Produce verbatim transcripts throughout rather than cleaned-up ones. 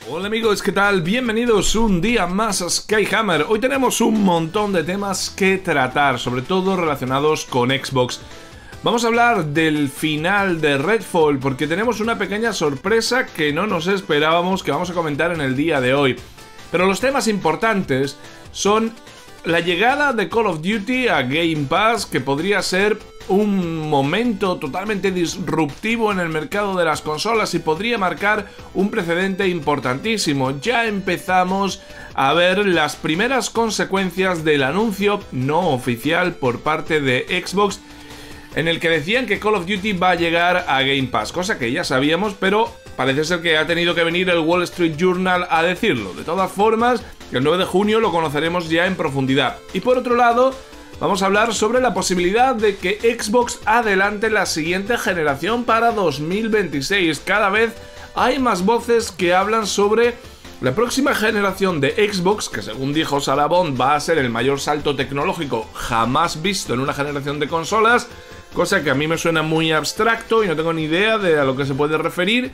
Hola amigos, ¿qué tal? Bienvenidos un día más a Skyhammer. Hoy tenemos un montón de temas que tratar, sobre todo relacionados con Xbox. Vamos a hablar del final de Redfall, porque tenemos una pequeña sorpresa que no nos esperábamos, que vamos a comentar en el día de hoy. Pero los temas importantes son la llegada de Call of Duty a Game Pass, que podría ser un momento totalmente disruptivo en el mercado de las consolas y podría marcar un precedente importantísimo. Ya empezamos a ver las primeras consecuencias del anuncio no oficial por parte de Xbox, en el que decían que Call of Duty va a llegar a Game Pass, cosa que ya sabíamos, pero parece ser que ha tenido que venir el Wall Street Journal a decirlo. De todas formas, el nueve de junio lo conoceremos ya en profundidad. Y por otro lado, vamos a hablar sobre la posibilidad de que Xbox adelante la siguiente generación para dos mil veintiséis. Cada vez hay más voces que hablan sobre la próxima generación de Xbox, que según dijo Sarah Bond va a ser el mayor salto tecnológico jamás visto en una generación de consolas, cosa que a mí me suena muy abstracto y no tengo ni idea de a lo que se puede referir.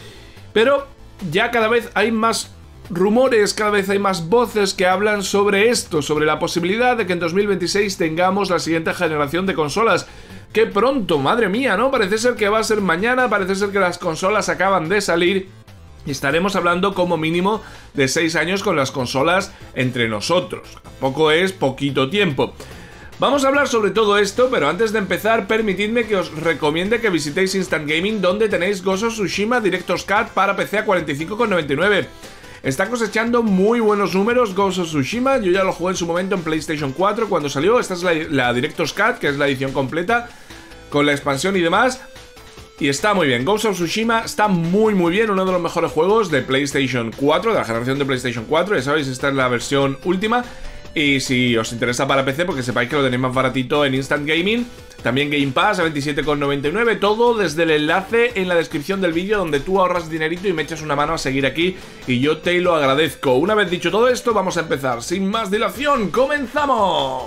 Pero ya cada vez hay más rumores, cada vez hay más voces que hablan sobre esto, sobre la posibilidad de que en dos mil veintiséis tengamos la siguiente generación de consolas. ¡Qué pronto! ¡Madre mía! ¿No? Parece ser que va a ser mañana, parece ser que las consolas acaban de salir y estaremos hablando como mínimo de seis años con las consolas entre nosotros. Tampoco es poquito tiempo. Vamos a hablar sobre todo esto, pero antes de empezar, permitidme que os recomiende que visitéis Instant Gaming, donde tenéis Ghost of Tsushima Director's Cut para P C a cuarenta y cinco con noventa y nueve. Está cosechando muy buenos números Ghost of Tsushima. Yo ya lo jugué en su momento en PlayStation cuatro cuando salió. Esta es la, la Director's Cut, que es la edición completa, con la expansión y demás. Y está muy bien. Ghost of Tsushima está muy muy bien. Uno de los mejores juegos de PlayStation cuatro, de la generación de PlayStation cuatro. Ya sabéis, esta es la versión última. Y si os interesa para P C, porque sepáis que lo tenéis más baratito en Instant Gaming. También Game Pass a veintisiete con noventa y nueve. Todo desde el enlace en la descripción del vídeo, donde tú ahorras dinerito y me echas una mano a seguir aquí. Y yo te lo agradezco. Una vez dicho todo esto, vamos a empezar. Sin más dilación, ¡comenzamos!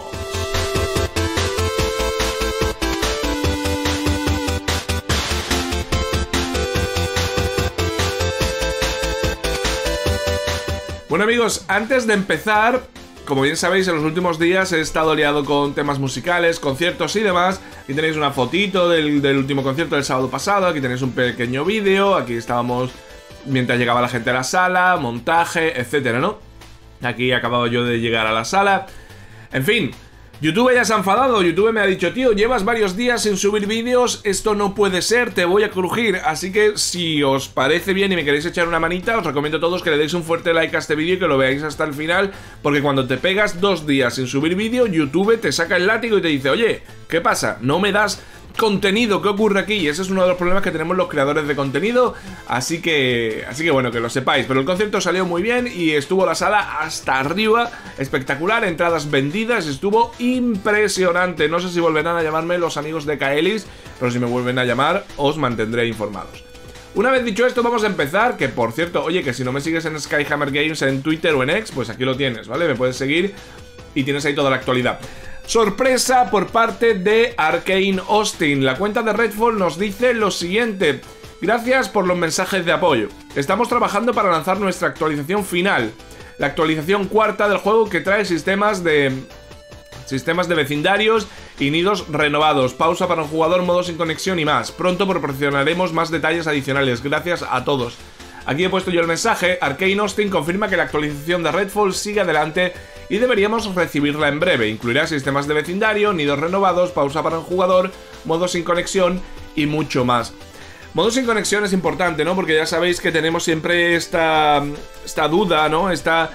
Bueno amigos, antes de empezar, como bien sabéis, en los últimos días he estado liado con temas musicales, conciertos y demás. Aquí tenéis una fotito del, del último concierto del sábado pasado. Aquí tenéis un pequeño vídeo. Aquí estábamos mientras llegaba la gente a la sala, montaje, etcétera, ¿no? Aquí acababa yo de llegar a la sala. En fin, YouTube ya se ha enfadado. YouTube me ha dicho: tío, llevas varios días sin subir vídeos, esto no puede ser, te voy a crujir. Así que si os parece bien y me queréis echar una manita, os recomiendo a todos que le deis un fuerte like a este vídeo y que lo veáis hasta el final, porque cuando te pegas dos días sin subir vídeo, YouTube te saca el látigo y te dice: oye, ¿qué pasa? No me das contenido, ¿qué ocurre aquí? Y ese es uno de los problemas que tenemos los creadores de contenido. Así que, así que bueno, que lo sepáis. Pero el concierto salió muy bien y estuvo la sala hasta arriba, espectacular, entradas vendidas, estuvo impresionante. No sé si volverán a llamarme los amigos de Kaelis, pero si me vuelven a llamar os mantendré informados. Una vez dicho esto, vamos a empezar. Que por cierto, oye, que si no me sigues en Skyhammer Games en Twitter o en X, pues aquí lo tienes, ¿vale? Me puedes seguir y tienes ahí toda la actualidad. Sorpresa por parte de Arkane Austin. La cuenta de Redfall nos dice lo siguiente: gracias por los mensajes de apoyo. Estamos trabajando para lanzar nuestra actualización final, la actualización cuarta del juego, que trae sistemas de sistemas de vecindarios y nidos renovados, pausa para un jugador, modo sin conexión y más. Pronto proporcionaremos más detalles adicionales. Gracias a todos. Aquí he puesto yo el mensaje. Arkane Austin confirma que la actualización de Redfall sigue adelante y deberíamos recibirla en breve. Incluirá sistemas de vecindario, nidos renovados, pausa para un jugador, modo sin conexión y mucho más. Modo sin conexión es importante, ¿no? Porque ya sabéis que tenemos siempre esta, esta duda, ¿no? Esta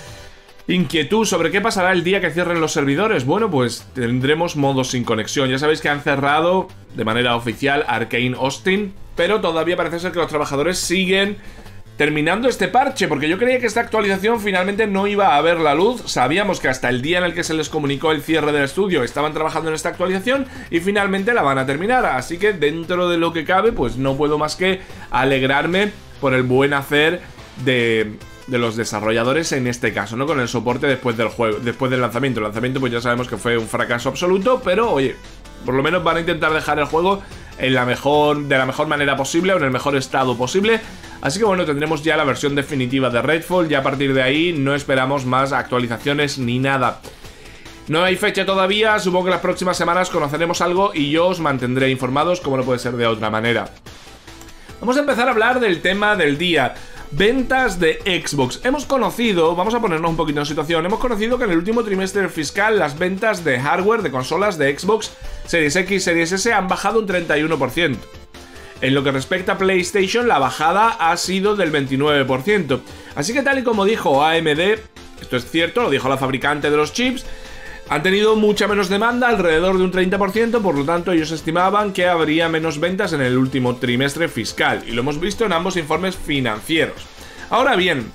inquietud sobre qué pasará el día que cierren los servidores. Bueno, pues tendremos modo sin conexión. Ya sabéis que han cerrado de manera oficial Arkane Austin, pero todavía parece ser que los trabajadores siguen terminando este parche, porque yo creía que esta actualización finalmente no iba a ver la luz. Sabíamos que hasta el día en el que se les comunicó el cierre del estudio estaban trabajando en esta actualización y finalmente la van a terminar. Así que dentro de lo que cabe, pues no puedo más que alegrarme por el buen hacer de, de los desarrolladores en este caso, ¿no? Con el soporte después del juego, después del lanzamiento. El lanzamiento pues ya sabemos que fue un fracaso absoluto, pero oye, por lo menos van a intentar dejar el juego en la mejor, de la mejor manera posible o en el mejor estado posible. Así que bueno, tendremos ya la versión definitiva de Redfall. Ya a partir de ahí no esperamos más actualizaciones ni nada. No hay fecha todavía, supongo que las próximas semanas conoceremos algo y yo os mantendré informados, como no puede ser de otra manera. Vamos a empezar a hablar del tema del día. Ventas de Xbox. Hemos conocido, vamos a ponernos un poquito en situación, hemos conocido que en el último trimestre fiscal las ventas de hardware de consolas de Xbox Series X, Series S han bajado un treinta y uno por ciento. En lo que respecta a PlayStation, la bajada ha sido del veintinueve por ciento. Así que tal y como dijo A M D, esto es cierto, lo dijo la fabricante de los chips, han tenido mucha menos demanda, alrededor de un treinta por ciento, por lo tanto ellos estimaban que habría menos ventas en el último trimestre fiscal, y lo hemos visto en ambos informes financieros. Ahora bien,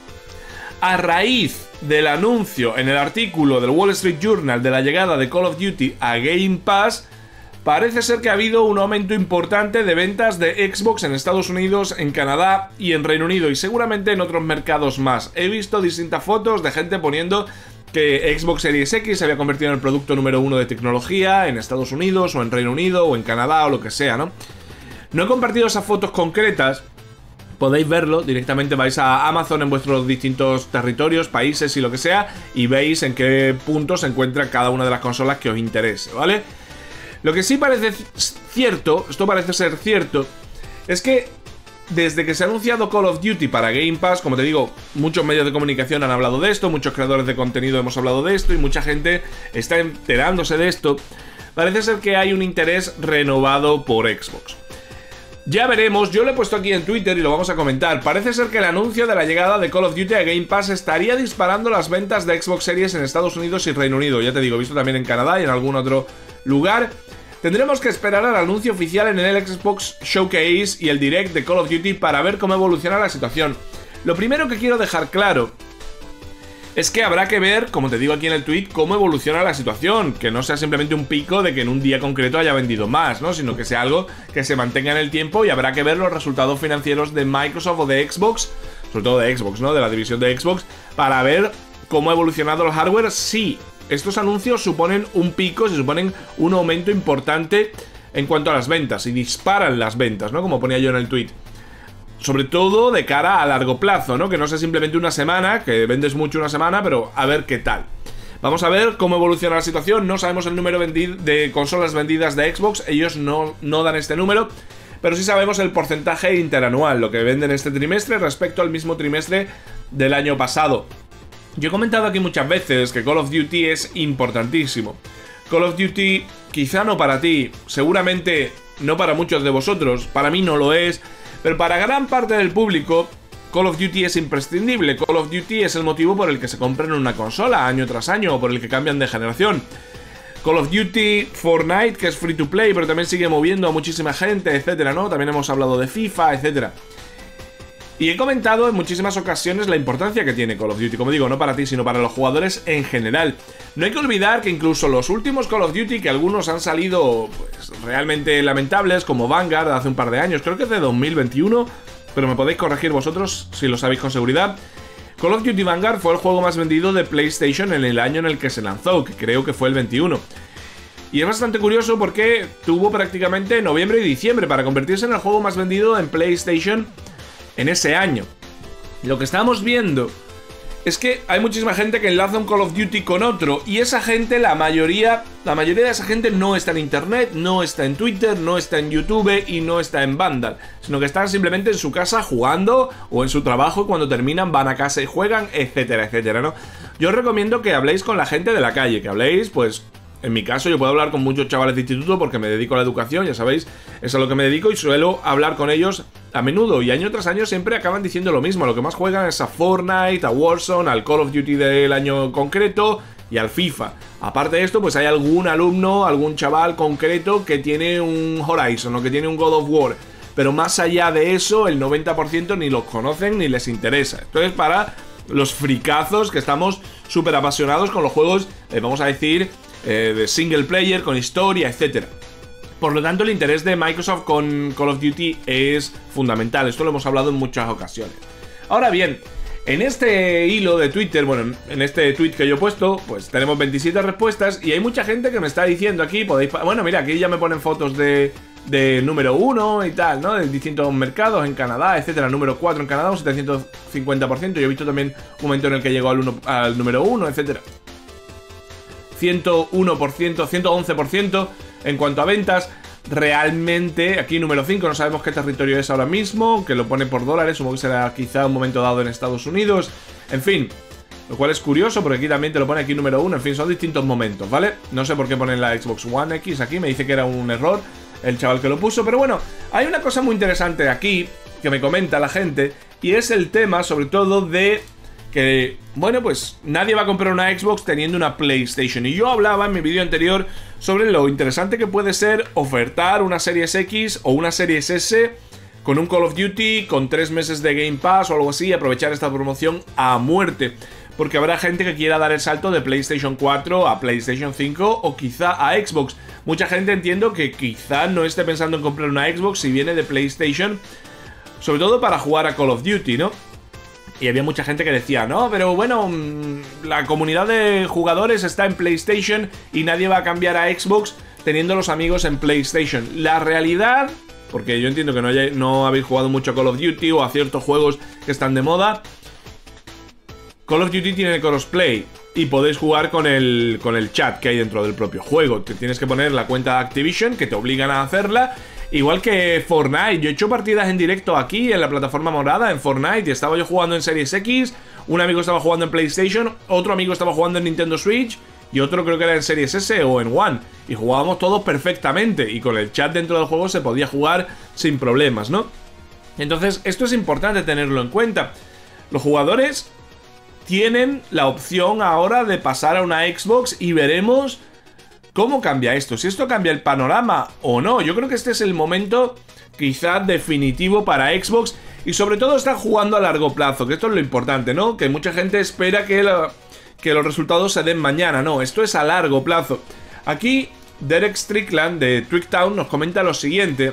a raíz del anuncio en el artículo del Wall Street Journal de la llegada de Call of Duty a Game Pass, parece ser que ha habido un aumento importante de ventas de Xbox en Estados Unidos, en Canadá y en Reino Unido, y seguramente en otros mercados más. He visto distintas fotos de gente poniendo que Xbox Series X se había convertido en el producto número uno de tecnología en Estados Unidos o en Reino Unido o en Canadá o lo que sea, ¿no? No he compartido esas fotos concretas, podéis verlo, directamente vais a Amazon en vuestros distintos territorios, países y lo que sea, y veis en qué punto se encuentra cada una de las consolas que os interese, ¿vale? Lo que sí parece cierto, esto parece ser cierto, es que desde que se ha anunciado Call of Duty para Game Pass, como te digo, muchos medios de comunicación han hablado de esto, muchos creadores de contenido hemos hablado de esto y mucha gente está enterándose de esto. Parece ser que hay un interés renovado por Xbox. Ya veremos, yo lo he puesto aquí en Twitter y lo vamos a comentar. Parece ser que el anuncio de la llegada de Call of Duty a Game Pass estaría disparando las ventas de Xbox Series en Estados Unidos y Reino Unido. Ya te digo, visto también en Canadá y en algún otro lugar. Tendremos que esperar al anuncio oficial en el Xbox Showcase y el Direct de Call of Duty para ver cómo evoluciona la situación. Lo primero que quiero dejar claro es que habrá que ver, como te digo aquí en el tweet, cómo evoluciona la situación. Que no sea simplemente un pico de que en un día concreto haya vendido más, ¿no? Sino que sea algo que se mantenga en el tiempo y habrá que ver los resultados financieros de Microsoft o de Xbox, sobre todo de Xbox, ¿no? De la división de Xbox, para ver cómo ha evolucionado el hardware. Sí, estos anuncios suponen un pico, se suponen un aumento importante en cuanto a las ventas y disparan las ventas, ¿no? Como ponía yo en el tweet. Sobre todo de cara a largo plazo, ¿no? Que no sea simplemente una semana, que vendes mucho una semana, pero a ver qué tal. Vamos a ver cómo evoluciona la situación. No sabemos el número de consolas vendidas de Xbox, ellos no, no dan este número, pero sí sabemos el porcentaje interanual, lo que venden este trimestre respecto al mismo trimestre del año pasado. Yo he comentado aquí muchas veces que Call of Duty es importantísimo. Call of Duty, quizá no para ti, seguramente no para muchos de vosotros, para mí no lo es, pero para gran parte del público Call of Duty es imprescindible. Call of Duty es el motivo por el que se compran una consola año tras año o por el que cambian de generación. Call of Duty, Fortnite, que es free to play, pero también sigue moviendo a muchísima gente, etcétera, ¿no? También hemos hablado de FIFA, etcétera. Y he comentado en muchísimas ocasiones la importancia que tiene Call of Duty, como digo, no para ti, sino para los jugadores en general. No hay que olvidar que incluso los últimos Call of Duty, que algunos han salido pues, realmente lamentables, como Vanguard de hace un par de años, creo que es de dos mil veintiuno, pero me podéis corregir vosotros si lo sabéis con seguridad. Call of Duty Vanguard fue el juego más vendido de PlayStation en el año en el que se lanzó, que creo que fue el veintiuno. Y es bastante curioso porque tuvo prácticamente noviembre y diciembre para convertirse en el juego más vendido en PlayStation en ese año. Lo que estamos viendo es que hay muchísima gente que enlaza un Call of Duty con otro, y esa gente, la mayoría, la mayoría de esa gente no está en internet, no está en Twitter, no está en YouTube y no está en Vandal, sino que están simplemente en su casa jugando o en su trabajo, y cuando terminan van a casa y juegan, etcétera, etcétera, ¿no? Yo os recomiendo que habléis con la gente de la calle, que habléis, pues, en mi caso yo puedo hablar con muchos chavales de instituto porque me dedico a la educación, ya sabéis, es a lo que me dedico y suelo hablar con ellos a menudo, y año tras año siempre acaban diciendo lo mismo. Lo que más juegan es a Fortnite, a Warzone, al Call of Duty del año concreto y al FIFA. Aparte de esto, pues hay algún alumno, algún chaval concreto que tiene un Horizon o que tiene un God of War, pero más allá de eso, el noventa por ciento ni los conocen ni les interesa. Esto es para los fricazos que estamos súper apasionados con los juegos, eh, vamos a decir, eh, de single player, con historia, etcétera. Por lo tanto, el interés de Microsoft con Call of Duty es fundamental. Esto lo hemos hablado en muchas ocasiones. Ahora bien, en este hilo de Twitter, bueno, en este tweet que yo he puesto, pues tenemos veintisiete respuestas y hay mucha gente que me está diciendo aquí, podéis... Bueno, mira, aquí ya me ponen fotos de, de número uno y tal, ¿no? De distintos mercados en Canadá, etcétera. Número cuatro en Canadá, un setecientos cincuenta por ciento. Yo he visto también un momento en el que llegó al, uno, al número uno, etcétera. ciento uno por ciento, ciento once por ciento en cuanto a ventas. Realmente, aquí número cinco, no sabemos qué territorio es ahora mismo, que lo pone por dólares, supongo que será quizá un momento dado en Estados Unidos. En fin, lo cual es curioso porque aquí también te lo pone aquí número uno. En fin, son distintos momentos, ¿vale? No sé por qué ponen la Xbox One X aquí, me dice que era un error el chaval que lo puso, pero bueno, hay una cosa muy interesante aquí que me comenta la gente, y es el tema sobre todo de que, bueno, pues nadie va a comprar una Xbox teniendo una PlayStation. Y yo hablaba en mi vídeo anterior sobre lo interesante que puede ser ofertar una Series X o una Series S con un Call of Duty, con tres meses de Game Pass o algo así, y aprovechar esta promoción a muerte. Porque habrá gente que quiera dar el salto de PlayStation cuatro a PlayStation cinco o quizá a Xbox. Mucha gente, entiendo, que quizá no esté pensando en comprar una Xbox si viene de PlayStation, sobre todo para jugar a Call of Duty, ¿no? Y había mucha gente que decía, no, pero bueno, la comunidad de jugadores está en PlayStation y nadie va a cambiar a Xbox teniendo los amigos en PlayStation. La realidad, porque yo entiendo que no, haya, no habéis jugado mucho a Call of Duty o a ciertos juegos que están de moda, Call of Duty tiene crossplay y podéis jugar con el, con el chat que hay dentro del propio juego. Te tienes que poner la cuenta de Activision, que te obligan a hacerla. Igual que Fortnite, yo he hecho partidas en directo aquí en la plataforma morada, en Fortnite, y estaba yo jugando en Series X, un amigo estaba jugando en PlayStation, otro amigo estaba jugando en Nintendo Switch y otro creo que era en Series S o en One, y jugábamos todos perfectamente, y con el chat dentro del juego se podía jugar sin problemas, ¿no? Entonces, esto es importante tenerlo en cuenta. Los jugadores tienen la opción ahora de pasar a una Xbox y veremos cómo cambia esto, si esto cambia el panorama o no. Yo creo que este es el momento quizá definitivo para Xbox, y sobre todo están jugando a largo plazo, que esto es lo importante, ¿no? Que mucha gente espera que, la, que los resultados se den mañana. No, esto es a largo plazo. Aquí Derek Strickland de Tricktown nos comenta lo siguiente.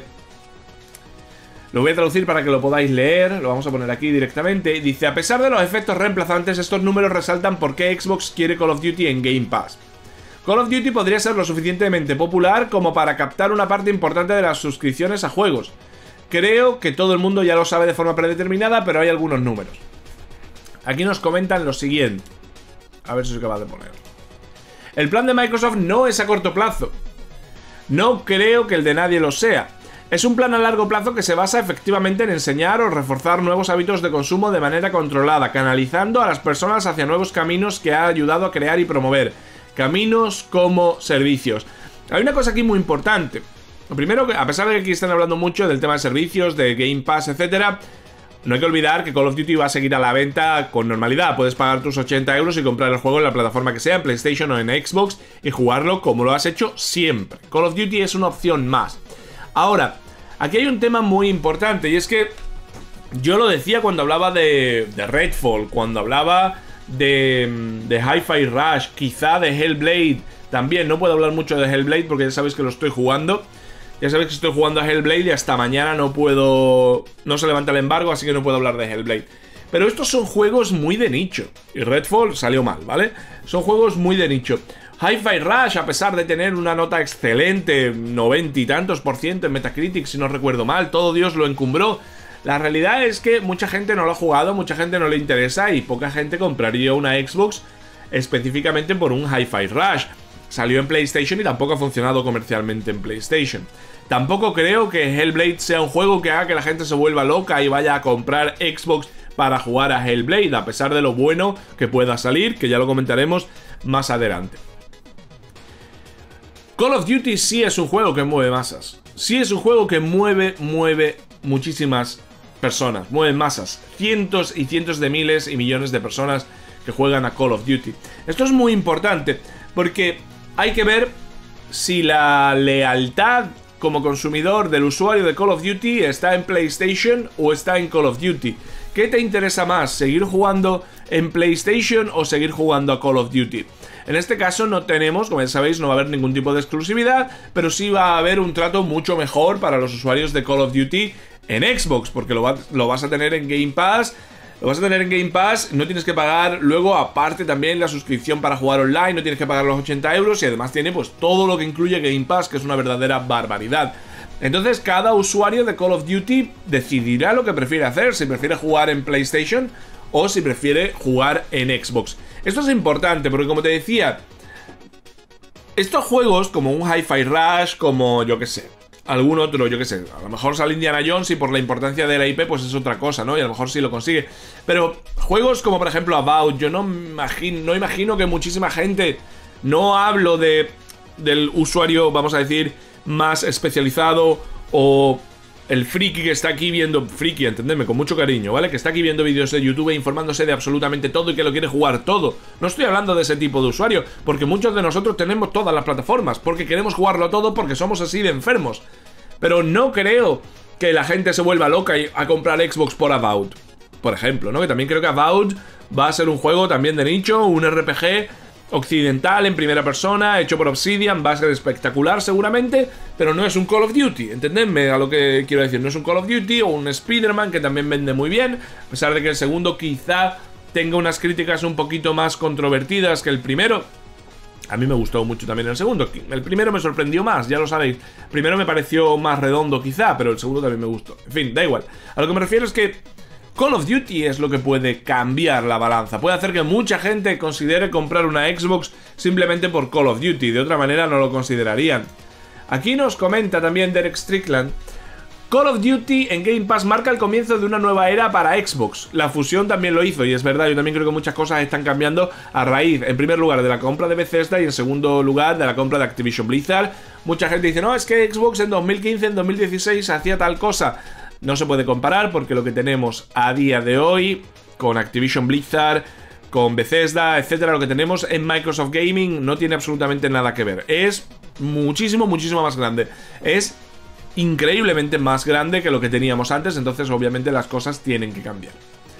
Lo voy a traducir para que lo podáis leer, lo vamos a poner aquí directamente. Dice, a pesar de los efectos reemplazantes, estos números resaltan por qué Xbox quiere Call of Duty en Game Pass. Call of Duty podría ser lo suficientemente popular como para captar una parte importante de las suscripciones a juegos. Creo que todo el mundo ya lo sabe de forma predeterminada, pero hay algunos números. Aquí nos comentan lo siguiente. A ver si es capaz de poner. El plan de Microsoft no es a corto plazo. No creo que el de nadie lo sea. Es un plan a largo plazo que se basa efectivamente en enseñar o reforzar nuevos hábitos de consumo de manera controlada, canalizando a las personas hacia nuevos caminos que ha ayudado a crear y promover. Caminos como servicios. Hay una cosa aquí muy importante. Lo primero, que a pesar de que aquí están hablando mucho del tema de servicios, de Game Pass, etcétera, no hay que olvidar que Call of Duty va a seguir a la venta con normalidad. Puedes pagar tus ochenta euros y comprar el juego en la plataforma que sea, en PlayStation o en Xbox, y jugarlo como lo has hecho siempre. Call of Duty es una opción más. Ahora, aquí hay un tema muy importante, y es que yo lo decía cuando hablaba de, de Redfall, cuando hablaba de, de Hi-Fi Rush, quizá de Hellblade también. No puedo hablar mucho de Hellblade porque ya sabéis que lo estoy jugando. Ya sabéis que estoy jugando a Hellblade y hasta mañana no puedo... No se levanta el embargo, así que no puedo hablar de Hellblade. Pero estos son juegos muy de nicho. Y Redfall salió mal, ¿vale? Son juegos muy de nicho. Hi-Fi Rush, a pesar de tener una nota excelente, noventa y tantos por ciento en Metacritic, si no recuerdo mal, todo Dios lo encumbró. La realidad es que mucha gente no lo ha jugado, mucha gente no le interesa y poca gente compraría una Xbox específicamente por un Hi-Fi Rush. Salió en PlayStation y tampoco ha funcionado comercialmente en PlayStation. Tampoco creo que Hellblade sea un juego que haga que la gente se vuelva loca y vaya a comprar Xbox para jugar a Hellblade, a pesar de lo bueno que pueda salir, que ya lo comentaremos más adelante. Call of Duty sí es un juego que mueve masas. Sí es un juego que mueve, mueve muchísimas personas. Mueve masas. Cientos y cientos de miles y millones de personas que juegan a Call of Duty. Esto es muy importante porque hay que ver si la lealtad como consumidor del usuario de Call of Duty está en PlayStation o está en Call of Duty. ¿Qué te interesa más? ¿Seguir jugando en PlayStation o seguir jugando a Call of Duty? En este caso no tenemos, como ya sabéis, no va a haber ningún tipo de exclusividad, pero sí va a haber un trato mucho mejor para los usuarios de Call of Duty en Xbox, porque lo, va, lo vas a tener en Game Pass. Lo vas a tener en Game Pass, no tienes que pagar luego aparte también la suscripción para jugar online, no tienes que pagar los ochenta euros y además tiene pues todo lo que incluye Game Pass, que es una verdadera barbaridad. Entonces cada usuario de Call of Duty decidirá lo que prefiere hacer, si prefiere jugar en PlayStation o si prefiere jugar en Xbox. Esto es importante porque, como te decía, estos juegos como un Hi-Fi Rush, como yo que sé, algún otro, yo que sé, a lo mejor sale Indiana Jones y por la importancia de la I P pues es otra cosa, ¿no? Y a lo mejor sí lo consigue. Pero juegos como por ejemplo About, yo no imagino, no imagino que muchísima gente, no hablo de del usuario, vamos a decir, más especializado o el friki que está aquí viendo, friki, entendedme, con mucho cariño, ¿vale? Que está aquí viendo vídeos de YouTube e informándose de absolutamente todo y que lo quiere jugar todo. No estoy hablando de ese tipo de usuario, porque muchos de nosotros tenemos todas las plataformas, porque queremos jugarlo todo, porque somos así de enfermos. Pero no creo que la gente se vuelva loca a comprar Xbox por About, por ejemplo, ¿no? Que también creo que About va a ser un juego también de nicho, un R P G occidental en primera persona, hecho por Obsidian, va a ser espectacular seguramente, pero no es un Call of Duty, entendedme a lo que quiero decir, no es un Call of Duty o un Spider-Man que también vende muy bien, a pesar de que el segundo quizá tenga unas críticas un poquito más controvertidas que el primero. A mí me gustó mucho también el segundo, el primero me sorprendió más, ya lo sabéis, el primero me pareció más redondo quizá, pero el segundo también me gustó, en fin, da igual, a lo que me refiero es que Call of Duty es lo que puede cambiar la balanza. Puede hacer que mucha gente considere comprar una Xbox simplemente por Call of Duty. De otra manera no lo considerarían. Aquí nos comenta también Derek Strickland: Call of Duty en Game Pass marca el comienzo de una nueva era para Xbox. La fusión también lo hizo y es verdad, yo también creo que muchas cosas están cambiando a raíz, en primer lugar, de la compra de Bethesda y en segundo lugar de la compra de Activision Blizzard. Mucha gente dice, no, es que Xbox en dos mil quince, en dos mil dieciséis hacía tal cosa. No se puede comparar porque lo que tenemos a día de hoy con Activision Blizzard, con Bethesda, etcétera, lo que tenemos en Microsoft Gaming no tiene absolutamente nada que ver. Es muchísimo, muchísimo más grande. Es increíblemente más grande que lo que teníamos antes, entonces obviamente las cosas tienen que cambiar.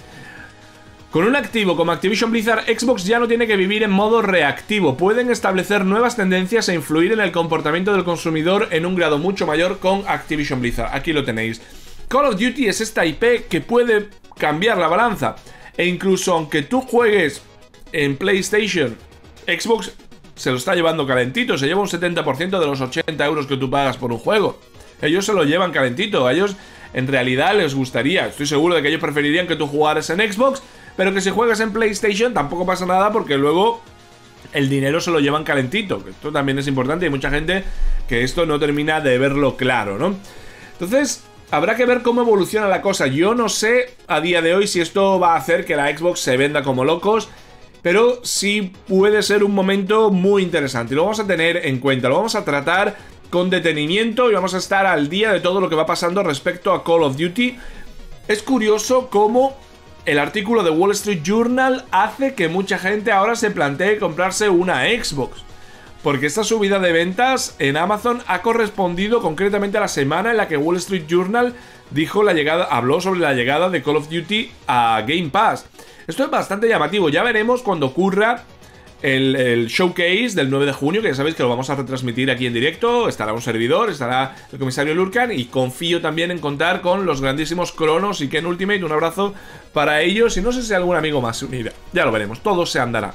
Con un activo como Activision Blizzard, Xbox ya no tiene que vivir en modo reactivo. Pueden establecer nuevas tendencias e influir en el comportamiento del consumidor en un grado mucho mayor con Activision Blizzard. Aquí lo tenéis. Call of Duty es esta I P que puede cambiar la balanza. E incluso aunque tú juegues en PlayStation, Xbox se lo está llevando calentito. Se lleva un setenta por ciento de los ochenta euros que tú pagas por un juego. Ellos se lo llevan calentito. A ellos en realidad les gustaría. Estoy seguro de que ellos preferirían que tú jugaras en Xbox, pero que si juegas en PlayStation tampoco pasa nada porque luego el dinero se lo llevan calentito. Esto también es importante. Hay mucha gente que esto no termina de verlo claro, ¿no? Entonces habrá que ver cómo evoluciona la cosa. Yo no sé a día de hoy si esto va a hacer que la Xbox se venda como locos, pero sí puede ser un momento muy interesante. Y lo vamos a tener en cuenta, lo vamos a tratar con detenimiento y vamos a estar al día de todo lo que va pasando respecto a Call of Duty. Es curioso cómo el artículo de Wall Street Journal hace que mucha gente ahora se plantee comprarse una Xbox. Porque esta subida de ventas en Amazon ha correspondido concretamente a la semana en la que Wall Street Journal dijo la llegada, habló sobre la llegada de Call of Duty a Game Pass. Esto es bastante llamativo, ya veremos cuando ocurra el, el showcase del nueve de junio, que ya sabéis que lo vamos a retransmitir aquí en directo. Estará un servidor, estará el comisario Lurkan y confío también en contar con los grandísimos Cronos y Ken Ultimate. Un abrazo para ellos y no sé si algún amigo más se unirá. Ya lo veremos, todo se andará.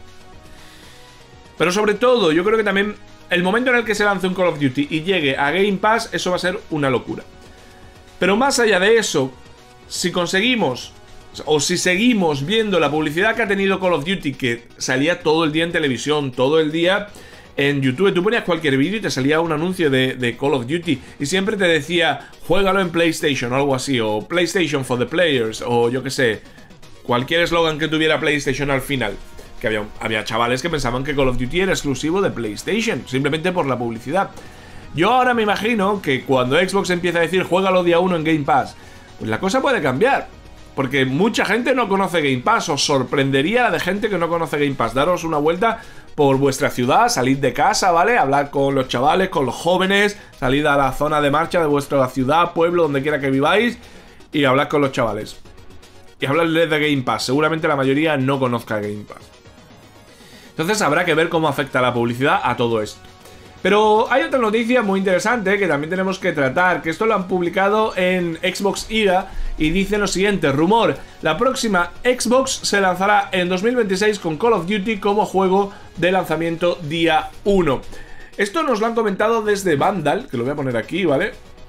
Pero sobre todo, yo creo que también el momento en el que se lance un Call of Duty y llegue a Game Pass, eso va a ser una locura. Pero más allá de eso, si conseguimos, o si seguimos viendo la publicidad que ha tenido Call of Duty, que salía todo el día en televisión, todo el día en YouTube, tú ponías cualquier vídeo y te salía un anuncio de, de Call of Duty, y siempre te decía, juégalo en PlayStation o algo así, o PlayStation for the Players, o yo que sé, cualquier eslogan que tuviera PlayStation al final. Que había, había chavales que pensaban que Call of Duty era exclusivo de PlayStation, simplemente por la publicidad. Yo ahora me imagino que cuando Xbox empieza a decir juégalo día uno en Game Pass, pues la cosa puede cambiar. Porque mucha gente no conoce Game Pass, os sorprendería de gente que no conoce Game Pass. Daros una vuelta por vuestra ciudad, salid de casa, ¿vale? Hablar con los chavales, con los jóvenes, salid a la zona de marcha de vuestra ciudad, pueblo, donde quiera que viváis, y hablad con los chavales. Y hablarles de Game Pass, seguramente la mayoría no conozca Game Pass. Entonces habrá que ver cómo afecta la publicidad a todo esto. Pero hay otra noticia muy interesante que también tenemos que tratar, que esto lo han publicado en Xbox I R A y dice lo siguiente: rumor, la próxima Xbox se lanzará en dos mil veintiséis con Call of Duty como juego de lanzamiento día uno. Esto nos lo han comentado desde Vandal, que lo voy a poner aquí, ¿vale?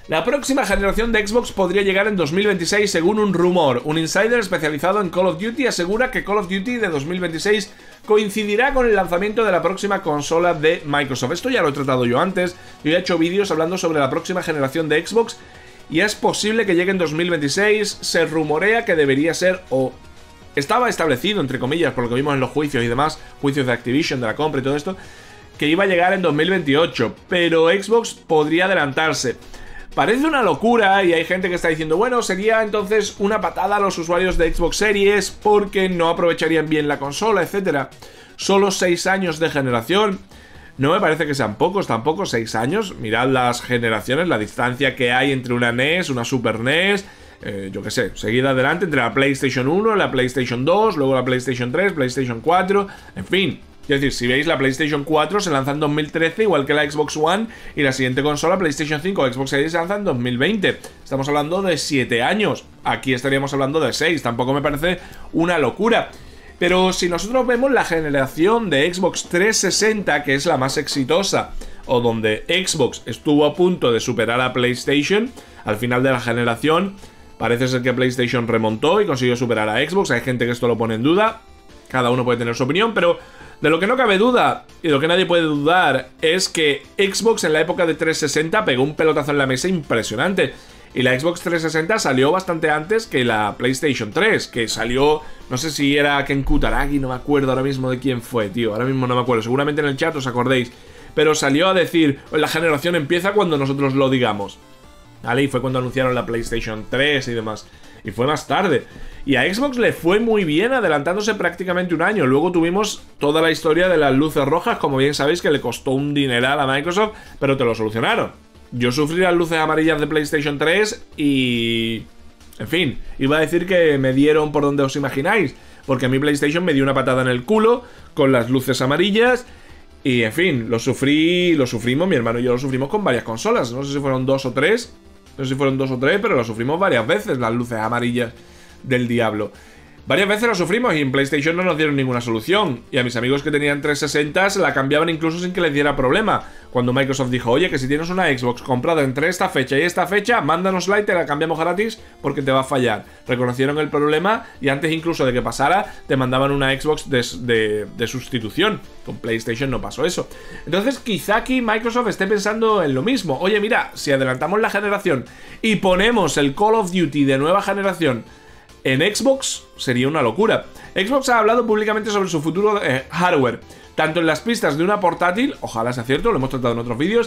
La próxima generación de Xbox podría llegar en dos mil veintiséis según un rumor. Un insider especializado en Call of Duty asegura que Call of Duty de dos mil veintiséis coincidirá con el lanzamiento de la próxima consola de Microsoft. Esto ya lo he tratado yo antes. Yo he hecho vídeos hablando sobre la próxima generación de Xbox y es posible que llegue en dos mil veintiséis. Se rumorea que debería ser o estaba establecido, entre comillas, por lo que vimos en los juicios y demás, juicios de Activision, de la compra y todo esto, que iba a llegar en dos mil veintiocho, pero Xbox podría adelantarse. Parece una locura y hay gente que está diciendo, bueno, sería entonces una patada a los usuarios de Xbox Series porque no aprovecharían bien la consola, etcétera. Solo seis años de generación. No me parece que sean pocos tampoco, seis años. Mirad las generaciones, la distancia que hay entre una N E S, una Super N E S, eh, yo qué sé, seguida adelante entre la PlayStation uno, la PlayStation dos, luego la PlayStation tres, PlayStation cuatro, en fin. Es decir, si veis, la PlayStation cuatro se lanza en dos mil trece, igual que la Xbox One, y la siguiente consola, PlayStation cinco o Xbox Series, se lanza en dos mil veinte. Estamos hablando de siete años. Aquí estaríamos hablando de seis. Tampoco me parece una locura. Pero si nosotros vemos la generación de Xbox trescientos sesenta, que es la más exitosa, o donde Xbox estuvo a punto de superar a PlayStation, al final de la generación, parece ser que PlayStation remontó y consiguió superar a Xbox. Hay gente que esto lo pone en duda. Cada uno puede tener su opinión, pero de lo que no cabe duda, y de lo que nadie puede dudar, es que Xbox en la época de trescientos sesenta pegó un pelotazo en la mesa impresionante. Y la Xbox trescientos sesenta salió bastante antes que la PlayStation tres, que salió, no sé si era Ken Kutaragi, no me acuerdo ahora mismo de quién fue, tío, ahora mismo no me acuerdo, seguramente en el chat os acordéis. Pero salió a decir, la generación empieza cuando nosotros lo digamos. ¿Vale? Y fue cuando anunciaron la PlayStation tres y demás. Y fue más tarde. Y a Xbox le fue muy bien, adelantándose prácticamente un año. Luego tuvimos toda la historia de las luces rojas, como bien sabéis, que le costó un dineral a Microsoft, pero te lo solucionaron. Yo sufrí las luces amarillas de PlayStation tres y... en fin, iba a decir que me dieron por donde os imagináis, porque a mi PlayStation me dio una patada en el culo con las luces amarillas. Y en fin, lo sufrí, lo sufrimos, mi hermano y yo lo sufrimos con varias consolas. No sé si fueron dos o tres... No sé si fueron dos o tres, pero lo sufrimos varias veces, las luces amarillas del diablo. Varias veces lo sufrimos y en PlayStation no nos dieron ninguna solución. Y a mis amigos que tenían trescientos sesenta se la cambiaban incluso sin que les diera problema. Cuando Microsoft dijo, oye, que si tienes una Xbox comprada entre esta fecha y esta fecha, mándanosla y te la cambiamos gratis porque te va a fallar. Reconocieron el problema y antes incluso de que pasara, te mandaban una Xbox de, de, de sustitución. Con PlayStation no pasó eso. Entonces quizá aquí Microsoft esté pensando en lo mismo. Oye, mira, si adelantamos la generación y ponemos el Call of Duty de nueva generación en Xbox, sería una locura. Xbox ha hablado públicamente sobre su futuro eh, hardware, tanto en las pistas de una portátil, ojalá sea cierto, lo hemos tratado en otros vídeos,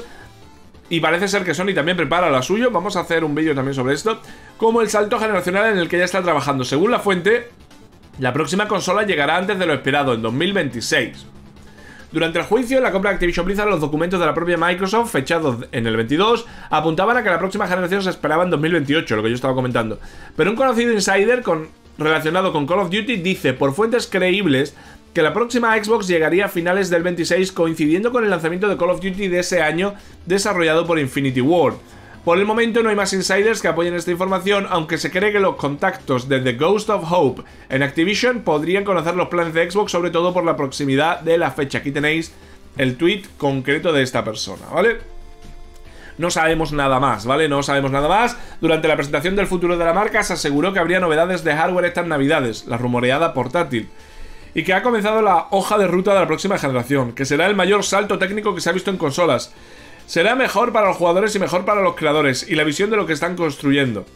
y parece ser que Sony también prepara lo suyo, vamos a hacer un vídeo también sobre esto, como el salto generacional en el que ya está trabajando. Según la fuente, la próxima consola llegará antes de lo esperado, en dos mil veintiséis. Durante el juicio, la compra de Activision Blizzard, los documentos de la propia Microsoft, fechados en el veintidós, apuntaban a que la próxima generación se esperaba en dos mil veintiocho, lo que yo estaba comentando. Pero un conocido insider con, relacionado con Call of Duty dice, por fuentes creíbles, que la próxima Xbox llegaría a finales del veintiséis, coincidiendo con el lanzamiento de Call of Duty de ese año, desarrollado por Infinity Ward. Por el momento no hay más insiders que apoyen esta información, aunque se cree que los contactos de The Ghost of Hope en Activision podrían conocer los planes de Xbox, sobre todo por la proximidad de la fecha. Aquí tenéis el tweet concreto de esta persona, ¿vale? No sabemos nada más, ¿vale? No sabemos nada más. Durante la presentación del futuro de la marca se aseguró que habría novedades de hardware estas navidades, la rumoreada portátil, y que ha comenzado la hoja de ruta de la próxima generación, que será el mayor salto técnico que se ha visto en consolas. Será mejor para los jugadores y mejor para los creadores, y la visión de lo que están construyendo.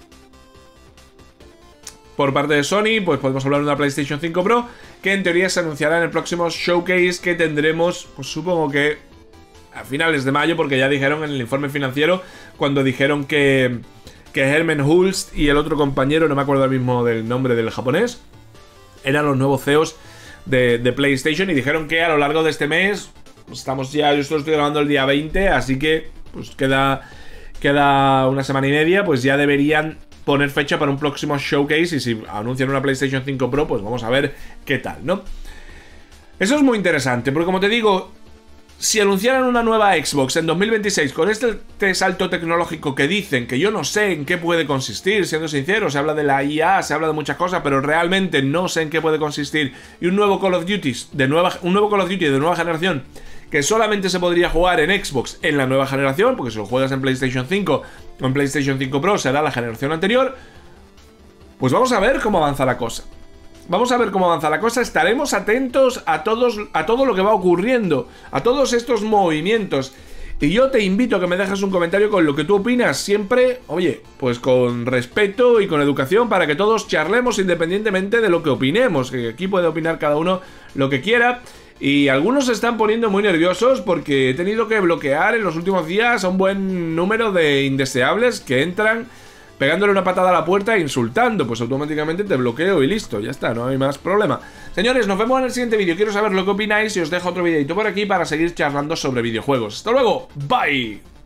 Por parte de Sony, pues podemos hablar de una PlayStation cinco Pro, que en teoría se anunciará en el próximo showcase que tendremos, pues supongo que a finales de mayo, porque ya dijeron en el informe financiero, cuando dijeron que, que Hermen Hulst y el otro compañero, no me acuerdo ahora mismo del nombre del japonés, eran los nuevos C E Os de, de PlayStation, y dijeron que a lo largo de este mes... Estamos ya, yo esto lo estoy grabando el día veinte, así que pues queda, queda una semana y media, pues ya deberían poner fecha para un próximo showcase, y si anuncian una PlayStation cinco Pro, pues vamos a ver qué tal, ¿no? Eso es muy interesante, porque como te digo, si anunciaran una nueva Xbox en dos mil veintiséis con este, este salto tecnológico que dicen, que yo no sé en qué puede consistir, siendo sincero, se habla de la I A, se habla de muchas cosas, pero realmente no sé en qué puede consistir, y un nuevo Call of Duty de nueva, un nuevo Call of Duty de nueva generación, que solamente se podría jugar en Xbox en la nueva generación, porque si lo juegas en PlayStation cinco o en PlayStation cinco Pro será la generación anterior. Pues vamos a ver cómo avanza la cosa. Vamos a ver cómo avanza la cosa. Estaremos atentos a, todos, a todo lo que va ocurriendo, a todos estos movimientos. Y yo te invito a que me dejes un comentario con lo que tú opinas. Siempre, oye, pues con respeto y con educación, para que todos charlemos independientemente de lo que opinemos. Que aquí puede opinar cada uno lo que quiera. Y algunos se están poniendo muy nerviosos porque he tenido que bloquear en los últimos días a un buen número de indeseables que entran pegándole una patada a la puerta e insultando. Pues automáticamente te bloqueo y listo, ya está, no hay más problema. Señores, nos vemos en el siguiente vídeo. Quiero saber lo que opináis y os dejo otro videito por aquí para seguir charlando sobre videojuegos. ¡Hasta luego! ¡Bye!